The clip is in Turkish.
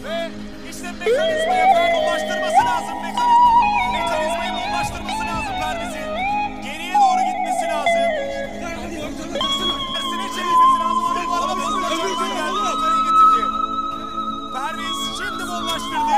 Ve işte mekanizmaya bollaştırması lazım. Mekanizmayı bollaştırması lazım Perviz'in. Geriye doğru gitmesi lazım. Tersine çevirmesi lazım. Ama bu arada Perviz şimdi bollaştırdı.